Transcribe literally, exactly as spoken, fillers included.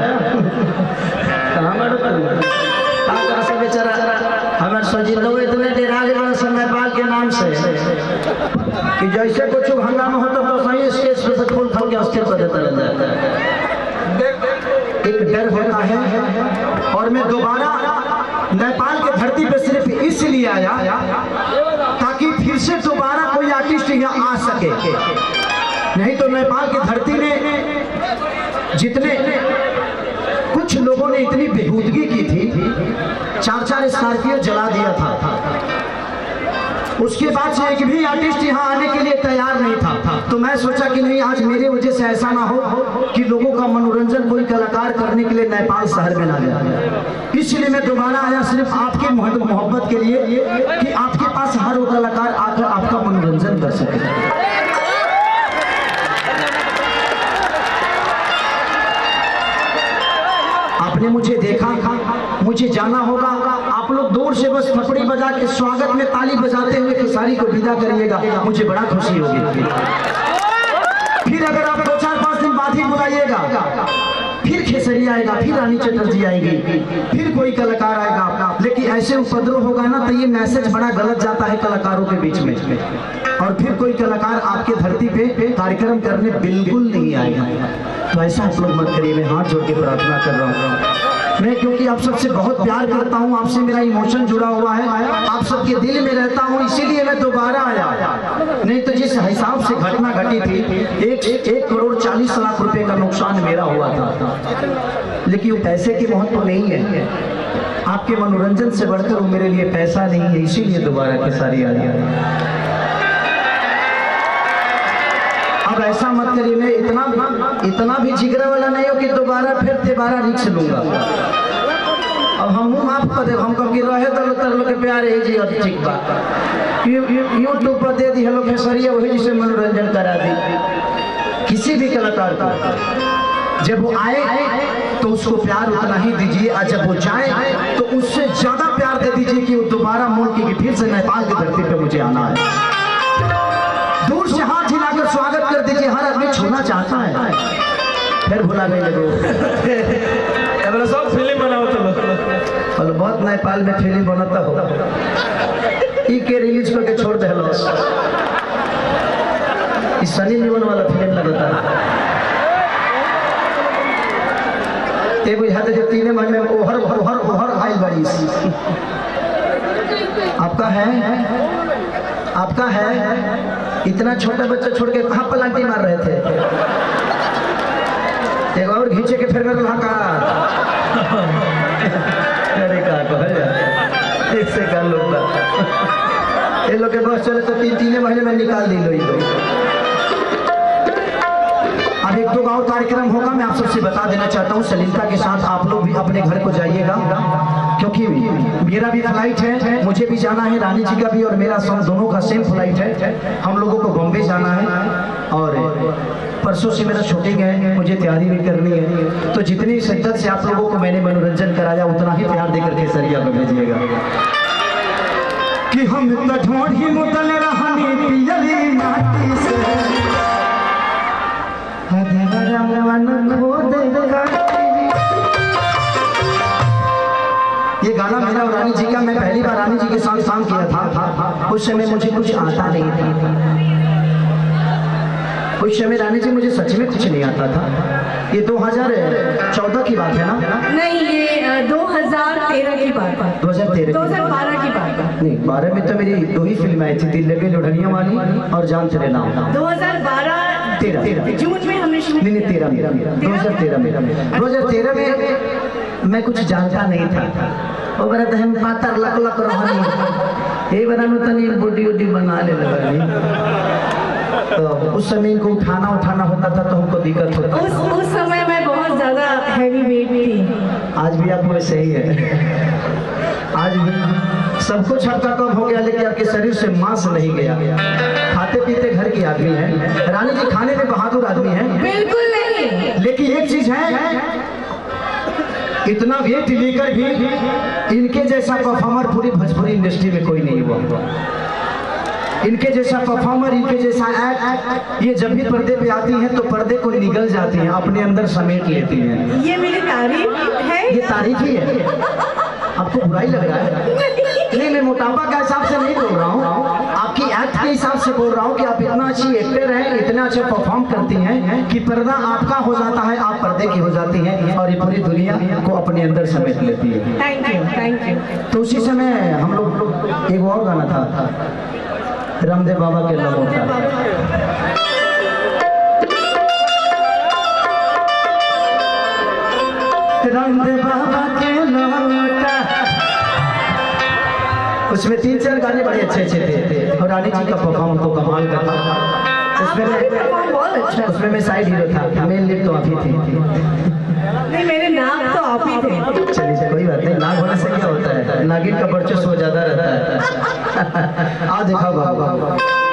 बेचारा हमारे सजिंदो इतने डेरा गए समय पाल के नाम से कि जैसे कुछ हंगामा होता तो सही स्टेज पे फूल फल के अस्थिर कर देता रहता है। एक डर होता है। और मैं दोबारा नेपाल की धरती पे सिर्फ इसलिए आया ताकि फिर से दोबारा कोई आर्टिस्ट यहाँ आ सके। नहीं तो नेपाल की धरती में जितने कुछ लोगों ने इतनी बेहूदगी की थी, चार चार स्कॉर्पियो जला दिया था, उसके बाद से एक भी आर्टिस्ट यहाँ आने के लिए तैयार नहीं था। तो मैं सोचा कि नहीं, आज मेरे वजह से ऐसा ना हो कि लोगों का मनोरंजन कोई कलाकार करने के लिए नेपाल शहर में ना जाए। इसलिए मैं दोबारा आया सिर्फ आपके मोहब्बत के लिए कि आपके पास हर वो कलाकार आकर आपका मनोरंजन कर सके। आपने मुझे देखा, मुझे जाना होगा, आप लोग दूर से बस थपड़ी बजा के स्वागत में ताली बजाते हुए खेसारी को विदा करिएगा, मुझे बड़ा खुशी होगी। फिर अगर आप दो चार पांच दिन बाद ही बुलाइएगा, फिर खेसरी आएगा, फिर रानी चटर्जी आएगी, फिर कोई कलाकार आएगा, लेकिन ऐसे उपद्रव होगा ना तो ये मैसेज बड़ा गलत जाता है कलाकारों के बीच में, और फिर कोई कलाकार आपके धरती पे कार्यक्रम करने बिल्कुल नहीं आएगा। तो ऐसा आप लोग मत करिए, मैं हाथ जोड़ के प्रार्थना कर रहा हूँ। मैं क्योंकि आप सबसे बहुत प्यार करता हूँ, आपसे मेरा इमोशन जुड़ा हुआ है, आप सबके दिल में रहता हूँ, इसीलिए मैं दोबारा आया। नहीं तो जिस हिसाब से घटना घटी थी, एक एक करोड़ चालीस लाख रुपए का नुकसान मेरा हुआ था, लेकिन पैसे की महत्व नहीं है। आपके मनोरंजन से बढ़कर वो मेरे लिए पैसा नहीं है, इसीलिए दोबारा खेसारी आ गया। अब ऐसा मत करिए, मैं इतना इतना भी जिगरा वाला नहीं हो कि दोबारा फिर दोबारा रिक्स लूंगा। अब हम माफ कर दे, हम कभी रहे तो तर लोग के प्यारे ही जी और ठीक बात यूट्यूब पर दे दी है लोग खेसारी, वही जिसे मनोरंजन करा दी। किसी भी कलाकार को जब वो आए तो उसको प्यार उतना ही दीजिए, और जब वो जाए तो उससे ज्यादा प्यार दे दीजिए कि वो दोबारा मोड़ की फिर से नेपाल की धरती पे मुझे आना है। दूर से हाथ हिलाकर स्वागत कर दीजिए, हर आदमी छूना चाहता है, फिर भुला गए लोग। सब फिल्म बनाओ तो बहुत नेपाल में फिल्म बनाता हो, ई के रिलीज करके छोड़ दे लो, इस सनी लियोन वाला फिल्म लगता है। ये बुझाते जो तीन महीने में ओहर ओहर ओहर आई बड़ी आपका है आपका है इतना छोटा बच्चा छोड़ के कहाँ पलांटी मार रहे थे? एक और घींचे के फिर कर का अरे का कह इससे कर लो ये लोग के बस चले तो तीन तीन महीने में निकाल दी लो। अब एक दो और कार्यक्रम होगा, मैं आप सबसे बता देना चाहता हूँ, सलीमता के साथ आप लोग भी अपने घर को जाइएगा, क्योंकि मेरा भी फ्लाइट है, मुझे भी जाना है, रानी जी का भी और मेरा सब दोनों का सेम फ्लाइट है। हम लोगों को बॉम्बे जाना है और परसों से मेरा शूटिंग है, मुझे तैयारी भी करनी है। तो जितनी शिद्दत से आप लोगों को मैंने मनोरंजन कराया उतना ही प्यार देकर के सरिया को भेजिएगा कि हम ढोढ़ी मुतल रहनी पियली माटी से ये गाना मेरा और रानी जी का, मैं पहली बार रानी जी के साथ काम किया था, उस समय मुझे कुछ आता नहीं था, उस समय रानी जी मुझे सच में कुछ नहीं आता था। ये दो हज़ार चौदह की बात है ना? नहीं, ये दो हज़ार तेरह की बात है। दो हज़ार तेरह दो हज़ार बारह की बात है। नहीं, बारह में तो मेरी दो ही फिल्म आई थी, दिल लगे लोढ़निया वाली और जान चले नाम। दो हज़ार बारह तेरह जून में हमने नहीं नहीं तेरह में दो हज़ार तेरह में दो हज़ार तेरह में मैं कुछ जानता नहीं था। वो बड़ा तो हम पातर लक लक रहनी ये बना नो तनी बॉडी वॉडी बना ले लगा। तो उस समय इनको उठाना उठाना होता था तो हमको दिक्कत होता था। उस उस समय मैं बहुत ज्यादा हैवी वेट थी। आज भी आप वैसे ही है, आज भी सब कुछ आपका कम हो गया, लेकिन आपके शरीर से मांस नहीं गया। खाते पीते घर की आदमी है, रानी जी खाने में बहादुर आदमी है, बिल्कुल नहीं। लेकिन एक चीज है, इतना वेट लेकर भी इनके जैसा परफॉर्मर पूरी भोजपुरी इंडस्ट्री में कोई नहीं हुआ। इनके जैसा परफॉर्मर, इनके जैसा एक्ट, ये जब भी पर्दे पे आती हैं तो पर्दे को निगल जाती हैं, अपने अंदर समेट लेती हैं। ये मेरी तारीफ है, ये तारीफ ही है। आपको बुराई लग रहा है? नहीं, मैं मोटापा के हिसाब से नहीं बोल रहा हूँ, आपकी एक्ट के हिसाब से बोल रहा हूँ कि आप इतना अच्छी एक्टर हैं, इतना अच्छा परफॉर्म करती हैं कि पर्दा आपका हो जाता है, आप पर्दे की हो जाती हैं और ये पूरी दुनिया को अपने अंदर समेट लेती है। Thank you, thank you. तो उसी समय हम लोग एक और गाना था, रामदेव बाबा के लंगोटा। रामदेव बाबा के लंगोटा, उसमें तीन चार गाने बड़े अच्छे अच्छे थे और रानी जी का परफॉर्म तो कमाल का था। उसमें मैं उसमें मैं साइड हीरो था, मेन लीड तो आप ही थी। नहीं, मेरे नाम तो आप ही थे। चलिए कोई बात नहीं, नाग होने से क्या होता है, नागिन का वर्चस्व ज्यादा रहता है। आ देखा बाबा